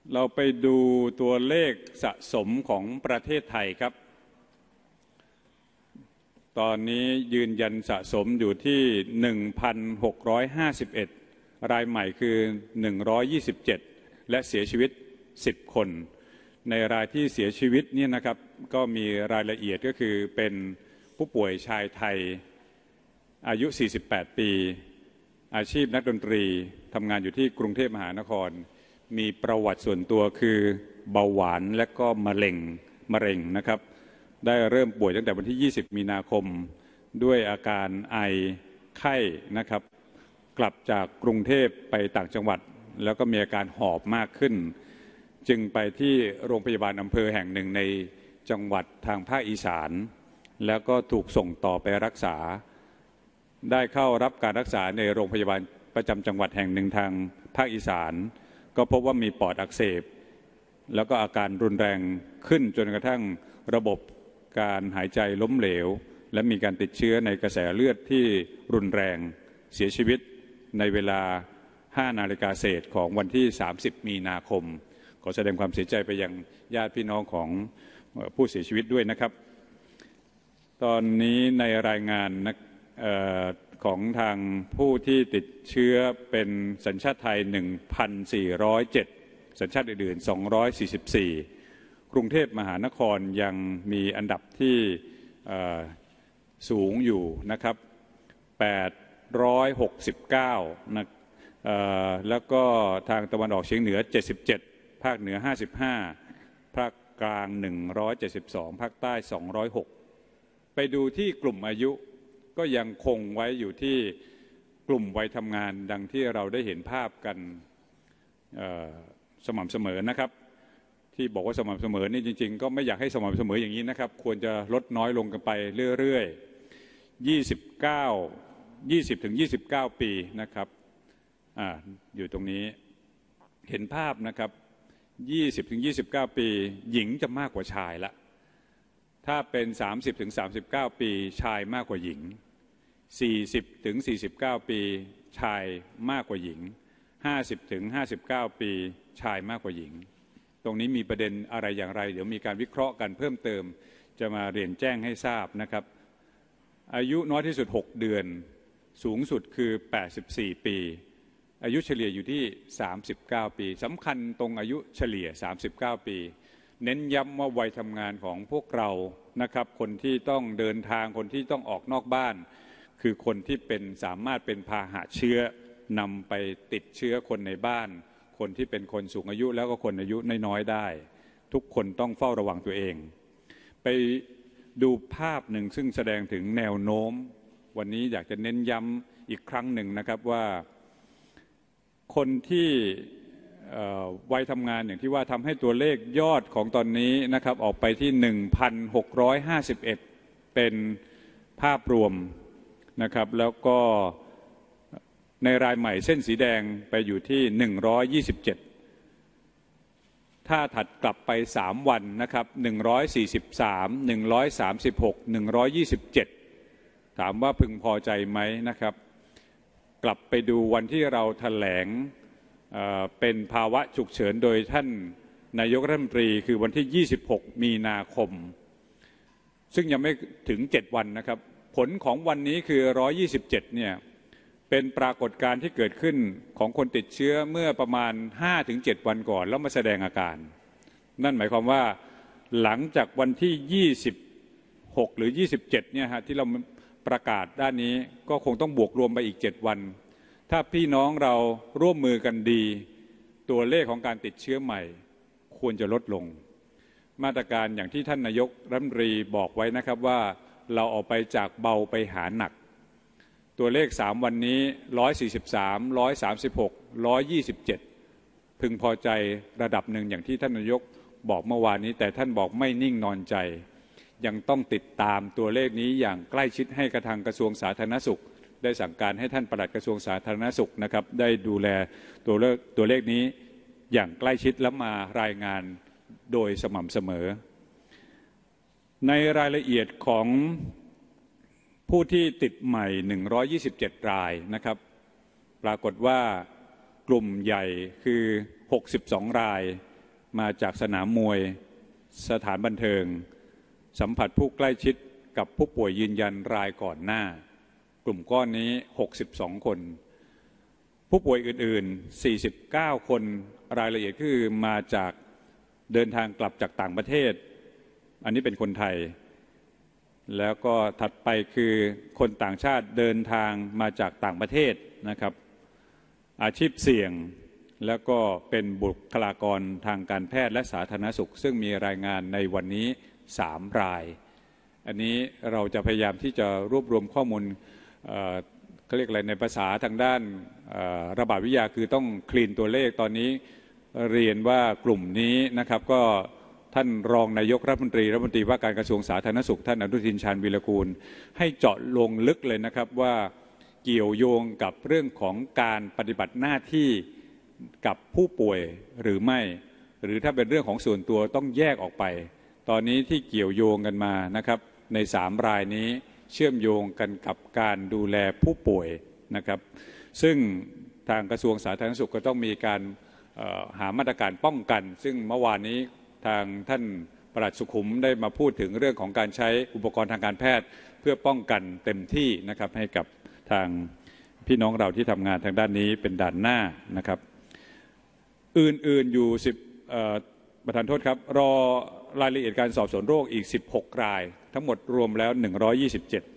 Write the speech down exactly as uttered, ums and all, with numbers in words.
เราไปดูตัวเลขสะสมของประเทศไทยครับตอนนี้ยืนยันสะสมอยู่ที่ หนึ่งพันหกร้อยห้าสิบเอ็ด รายใหม่คือหนึ่งร้อยยี่สิบเจ็ดและเสียชีวิตสิบคนในรายที่เสียชีวิตนี่นะครับก็มีรายละเอียดก็คือเป็นผู้ป่วยชายไทยอายุสี่สิบแปดปีอาชีพนักดนตรีทำงานอยู่ที่กรุงเทพมหานครมีประวัติส่วนตัวคือเบาหวานและก็มะเร็งมะเร็งนะครับได้เริ่มป่วยตั้งแต่วันที่ยี่สิบมีนาคมด้วยอาการไอไข้นะครับกลับจากกรุงเทพไปต่างจังหวัดแล้วก็มีอาการหอบมากขึ้นจึงไปที่โรงพยาบาลอำเภอแห่งหนึ่งในจังหวัดทางภาคอีสานแล้วก็ถูกส่งต่อไปรักษาได้เข้ารับการรักษาในโรงพยาบาลประจำจังหวัดแห่งหนึ่งทางภาคอีสานก็พบว่ามีปอดอักเสบแล้วก็อาการรุนแรงขึ้นจนกระทั่งระบบการหายใจล้มเหลวและมีการติดเชื้อในกระแสเลือดที่รุนแรงเสียชีวิตในเวลาห้านาฬิกาเศษของวันที่สามสิบมีนาคมขอแสดงความเสียใจไปยังญาติพี่น้องของผู้เสียชีวิตด้วยนะครับตอนนี้ในรายงานของทางผู้ที่ติดเชื้อเป็นสัญชาติไทย หนึ่งพันสี่ร้อยเจ็ด สัญชาติอื่นๆสองร้อยสี่สิบสี่กรุงเทพมหานครยังมีอันดับที่สูงอยู่นะครับแปดร้อยหกสิบเก้านะแล้วก็ทางตะวันออกเฉียงเหนือเจ็ดสิบเจ็ดภาคเหนือห้าสิบห้าภาคกลางหนึ่งร้อยเจ็ดสิบสองภาคใต้สองร้อยหกไปดูที่กลุ่มอายุก็ยังคงไว้อยู่ที่กลุ่มวัยทำงานดังที่เราได้เห็นภาพกันสม่ำเสมอนะครับที่บอกว่าสม่ำเสมอนี่จริงๆก็ไม่อยากให้สม่ำเสมออย่างนี้นะครับควรจะลดน้อยลงกันไปเรื่อยๆยี่สิบเก้า ยี่สิบถึงยี่สิบเก้าปีนะครับอ่าอยู่ตรงนี้เห็นภาพนะครับยี่สิบถึงยี่สิบเก้าปีหญิงจะมากกว่าชายละถ้าเป็นสามสิบถึงสามสิบเก้าปีชายมากกว่าหญิงสี่สิบถึงสี่สิบเก้าปีชายมากกว่าหญิงห้าสิบถึงห้าสิบเก้าปีชายมากกว่าหญิงตรงนี้มีประเด็นอะไรอย่างไรเดี๋ยวมีการวิเคราะห์กันเพิ่มเติมจะมาเรียนแจ้งให้ทราบนะครับอายุน้อยที่สุดหกเดือนสูงสุดคือแปดสิบสี่ปีอายุเฉลี่ยอยู่ที่สามสิบเก้าปีสำคัญตรงอายุเฉลี่ยสามสิบเก้าปีเน้นย้ำว่าวัยทำงานของพวกเรานะครับคนที่ต้องเดินทางคนที่ต้องออกนอกบ้านคือคนที่เป็นสามารถเป็นพาหะเชื้อนำไปติดเชื้อคนในบ้านคนที่เป็นคนสูงอายุแล้วก็คนอายุน้อยๆได้ทุกคนต้องเฝ้าระวังตัวเองไปดูภาพหนึ่งซึ่งแสดงถึงแนวโน้มวันนี้อยากจะเน้นย้ำอีกครั้งหนึ่งนะครับว่าคนที่วัยทำงานอย่างที่ว่าทำให้ตัวเลขยอดของตอนนี้นะครับออกไปที่ หนึ่งพันหกร้อยห้าสิบเอ็ด เป็นภาพรวมนะครับแล้วก็ในรายใหม่เส้นสีแดงไปอยู่ที่หนึ่งร้อยยี่สิบเจ็ดถ้าถัดกลับไปสามวันนะครับหนึ่งร้อยสี่สิบสาม หนึ่งร้อยสามสิบหก หนึ่งร้อยยี่สิบเจ็ดถามว่าพึงพอใจไหมนะครับกลับไปดูวันที่เราแถลงเป็นภาวะฉุกเฉินโดยท่านนายกรัฐมนตรีคือวันที่ยี่สิบหกมีนาคมซึ่งยังไม่ถึงเจ็ดวันนะครับผลของวันนี้คือหนึ่งร้อยยี่สิบเจ็ดเนี่ยเป็นปรากฏการณ์ที่เกิดขึ้นของคนติดเชื้อเมื่อประมาณ ห้าถึงเจ็ด วันก่อนแล้วมาแสดงอาการนั่นหมายความว่าหลังจากวันที่ยี่สิบหกหรือยี่สิบเจ็ดเนี่ยฮะที่เราประกาศด้านนี้ก็คงต้องบวกรวมไปอีกเจ็ดวันถ้าพี่น้องเราร่วมมือกันดีตัวเลขของการติดเชื้อใหม่ควรจะลดลงมาตรการอย่างที่ท่านนายกรัฐมนตรีบอกไว้นะครับว่าเราออกไปจากเบาไปหาหนักตัวเลขสามวันนี้หนึ่งร้อยสี่สิบสาม หนึ่งร้อยสามสิบหก หนึ่งร้อยยี่สิบเจ็ดพึงพอใจระดับหนึ่งอย่างที่ท่านนายกบอกเมื่อวานนี้แต่ท่านบอกไม่นิ่งนอนใจยังต้องติดตามตัวเลขนี้อย่างใกล้ชิดให้กระทางกระทรวงสาธารณสุขได้สั่งการให้ท่านปลัดกระทรวงสาธารณสุขนะครับได้ดูแลตัวเลขตัวเลขนี้อย่างใกล้ชิดและมารายงานโดยสม่ำเสมอในรายละเอียดของผู้ที่ติดใหม่หนึ่งร้อยยี่สิบเจ็ดรายนะครับปรากฏว่ากลุ่มใหญ่คือหกสิบสองรายมาจากสนามมวยสถานบันเทิงสัมผัสผู้ใกล้ชิดกับผู้ป่วยยืนยันรายก่อนหน้ากลุ่มก้อนนี้หกสิบสองคนผู้ป่วยอื่นๆสี่สิบเก้าคนรายละเอียดคือมาจากเดินทางกลับจากต่างประเทศอันนี้เป็นคนไทยแล้วก็ถัดไปคือคนต่างชาติเดินทางมาจากต่างประเทศนะครับอาชีพเสี่ยงแล้วก็เป็นบุคลากรทางการแพทย์และสาธารณสุขซึ่งมีรายงานในวันนี้สามรายอันนี้เราจะพยายามที่จะรวบรวมข้อมูลเขาเรียกอะไรในภาษาทางด้านระบาดวิทยาคือต้องคลีนตัวเลขตอนนี้เรียนว่ากลุ่มนี้นะครับก็ท่านรองนายกรัฐมนตรีรัฐมนตรีว่าการกระทรวงสาธารณสุขท่านอนุทินชาญวีรกูลให้เจาะลงลึกเลยนะครับว่าเกี่ยวโยงกับเรื่องของการปฏิบัติหน้าที่กับผู้ป่วยหรือไม่หรือถ้าเป็นเรื่องของส่วนตัวต้องแยกออกไปตอนนี้ที่เกี่ยวโยงกันมานะครับในสามรายนี้เชื่อมโยงกันกับการดูแลผู้ป่วยนะครับซึ่งทางกระทรวงสาธารณสุขก็ต้องมีการหามาตรการป้องกันซึ่งเมื่อวานนี้ทางท่านปลัดสุขุมได้มาพูดถึงเรื่องของการใช้อุปกรณ์ทางการแพทย์เพื่อป้องกันเต็มที่นะครับให้กับทางพี่น้องเราที่ทำงานทางด้านนี้เป็นด่านหน้านะครับอื่นๆอยู่สิบประธานโทษครับรอรายละเอียดการสอบสวนโรคอีกสิบหกรายทั้งหมดรวมแล้วหนึ่งร้อยยี่สิบเจ็ด